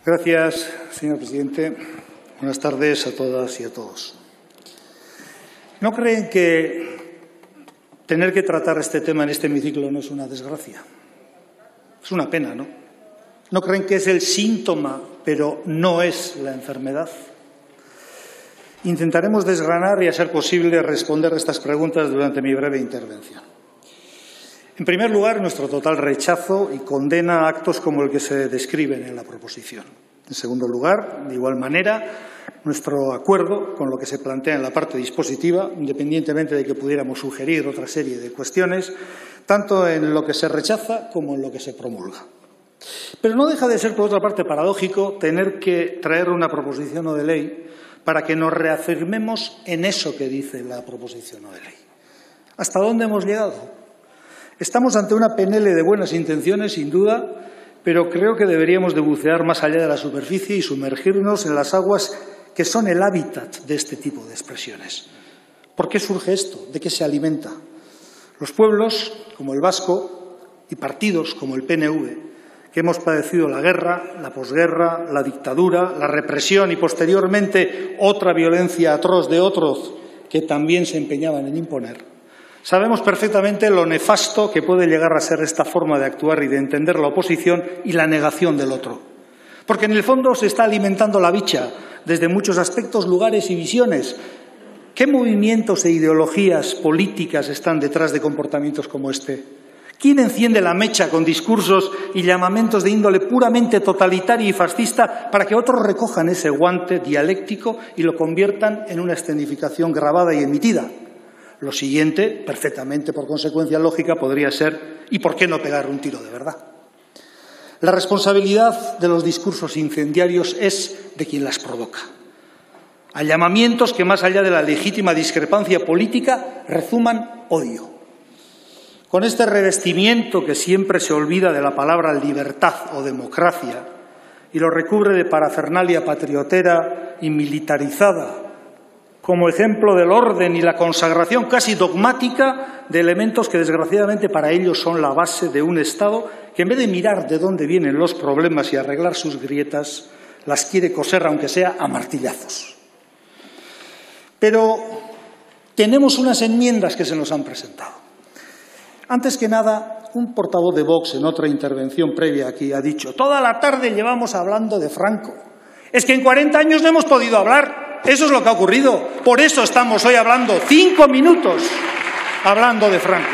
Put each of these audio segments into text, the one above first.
Gracias, señor presidente. Buenas tardes a todas y a todos. ¿No creen que tener que tratar este tema en este hemiciclo no es una desgracia? Es una pena, ¿no? ¿No creen que es el síntoma, pero no es la enfermedad? Intentaremos desgranar y, a ser posible, responder a estas preguntas durante mi breve intervención. En primer lugar, nuestro total rechazo y condena a actos como el que se describen en la proposición. En segundo lugar, de igual manera, nuestro acuerdo con lo que se plantea en la parte dispositiva, independientemente de que pudiéramos sugerir otra serie de cuestiones, tanto en lo que se rechaza como en lo que se promulga. Pero no deja de ser, por otra parte, paradójico tener que traer una proposición no de ley para que nos reafirmemos en eso que dice la proposición no de ley. ¿Hasta dónde hemos llegado? Estamos ante una PNL de buenas intenciones, sin duda, pero creo que deberíamos de bucear más allá de la superficie y sumergirnos en las aguas que son el hábitat de este tipo de expresiones. ¿Por qué surge esto? ¿De qué se alimenta? Los pueblos, como el vasco, y partidos como el PNV, que hemos padecido la guerra, la posguerra, la dictadura, la represión y, posteriormente, otra violencia atroz de otros que también se empeñaban en imponer, sabemos perfectamente lo nefasto que puede llegar a ser esta forma de actuar y de entender la oposición y la negación del otro. Porque en el fondo se está alimentando la bicha desde muchos aspectos, lugares y visiones. ¿Qué movimientos e ideologías políticas están detrás de comportamientos como este? ¿Quién enciende la mecha con discursos y llamamientos de índole puramente totalitaria y fascista para que otros recojan ese guante dialéctico y lo conviertan en una escenificación grabada y emitida? Lo siguiente, perfectamente por consecuencia lógica, podría ser ¿y por qué no pegar un tiro de verdad? La responsabilidad de los discursos incendiarios es de quien las provoca. A llamamientos que, más allá de la legítima discrepancia política, rezuman odio. Con este revestimiento que siempre se olvida de la palabra libertad o democracia y lo recubre de parafernalia patriotera y militarizada, como ejemplo del orden y la consagración casi dogmática de elementos que, desgraciadamente, para ellos son la base de un Estado que, en vez de mirar de dónde vienen los problemas y arreglar sus grietas, las quiere coser, aunque sea a martillazos. Pero tenemos unas enmiendas que se nos han presentado. Antes que nada, un portavoz de Vox en otra intervención previa aquí ha dicho: toda la tarde llevamos hablando de Franco. Es que en 40 años no hemos podido hablar. Eso es lo que ha ocurrido. Por eso estamos hoy hablando 5 minutos hablando de Franco.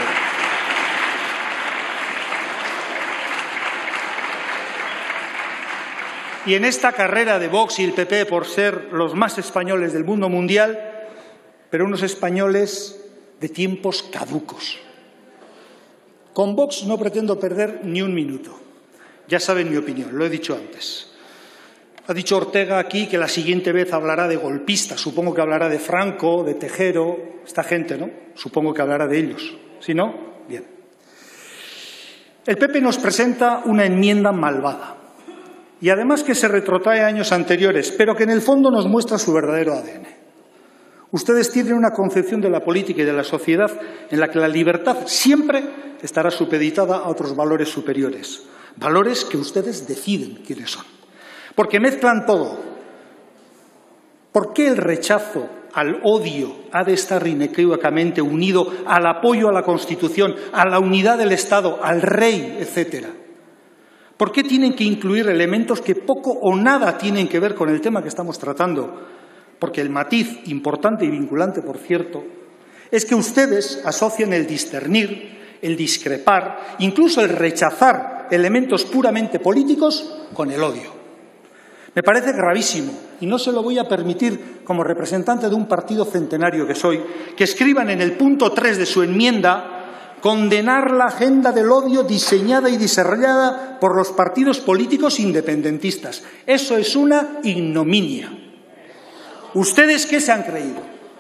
Y en esta carrera de Vox y el PP por ser los más españoles del mundo mundial, pero unos españoles de tiempos caducos. Con Vox no pretendo perder ni un minuto. Ya saben mi opinión, lo he dicho antes. Ha dicho Ortega aquí que la siguiente vez hablará de golpistas. Supongo que hablará de Franco, de Tejero, esta gente, ¿no? Supongo que hablará de ellos. ¿Sí, no? Bien. El PP nos presenta una enmienda malvada y además que se retrotrae a años anteriores, pero que en el fondo nos muestra su verdadero ADN. Ustedes tienen una concepción de la política y de la sociedad en la que la libertad siempre estará supeditada a otros valores superiores, valores que ustedes deciden quiénes son. Porque mezclan todo. ¿Por qué el rechazo al odio ha de estar inequívocamente unido al apoyo a la Constitución, a la unidad del Estado, al rey, etcétera? ¿Por qué tienen que incluir elementos que poco o nada tienen que ver con el tema que estamos tratando? Porque el matiz, importante y vinculante, por cierto, es que ustedes asocian el discernir, el discrepar, incluso el rechazar elementos puramente políticos con el odio. Me parece gravísimo y no se lo voy a permitir, como representante de un partido centenario que soy, que escriban en el punto 3 de su enmienda condenar la agenda del odio diseñada y desarrollada por los partidos políticos independentistas. Eso es una ignominia. ¿Ustedes qué se han creído?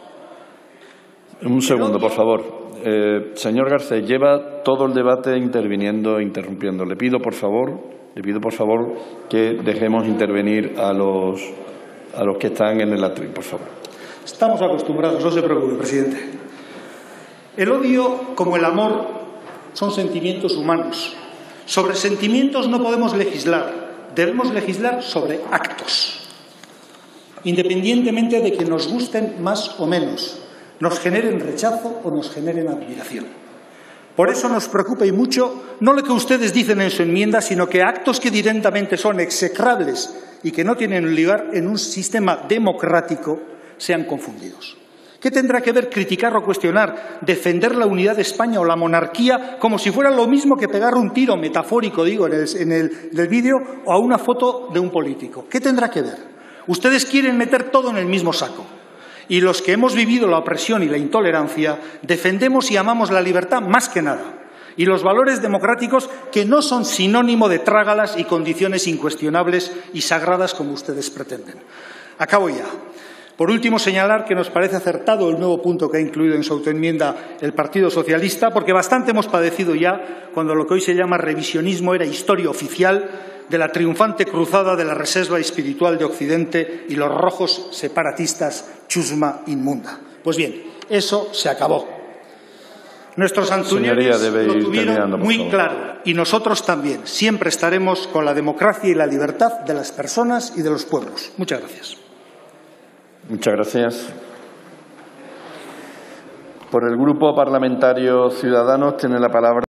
Un segundo, por favor. Señor Garcés, lleva todo el debate interviniendo e interrumpiendo. Le pido, por favor, que dejemos intervenir a los que están en el atril, por favor. Estamos acostumbrados, no se preocupe, presidente. El odio, como el amor, son sentimientos humanos. Sobre sentimientos no podemos legislar, Debemos legislar sobre actos, independientemente de que nos gusten más o menos, nos generen rechazo o nos generen admiración. Por eso nos preocupa y mucho no lo que ustedes dicen en su enmienda, sino que actos que directamente son execrables y que no tienen lugar en un sistema democrático sean confundidos. ¿Qué tendrá que ver criticar o cuestionar, defender la unidad de España o la monarquía como si fuera lo mismo que pegar un tiro metafórico, digo, en el vídeo, o a una foto de un político? ¿Qué tendrá que ver? Ustedes quieren meter todo en el mismo saco. Y los que hemos vivido la opresión y la intolerancia defendemos y amamos la libertad más que nada. Y los valores democráticos que no son sinónimo de trágalas y condiciones incuestionables y sagradas como ustedes pretenden. Acabo ya. Por último, señalar que nos parece acertado el nuevo punto que ha incluido en su autoenmienda el Partido Socialista, porque bastante hemos padecido ya cuando lo que hoy se llama revisionismo era historia oficial de la triunfante cruzada de la reserva espiritual de Occidente y los rojos separatistas chusma inmunda. Pues bien, eso se acabó. Nuestros antunianos lo tuvieron muy claro y nosotros también. Siempre estaremos con la democracia y la libertad de las personas y de los pueblos. Muchas gracias. Muchas gracias. Por el Grupo Parlamentario Ciudadanos tiene la palabra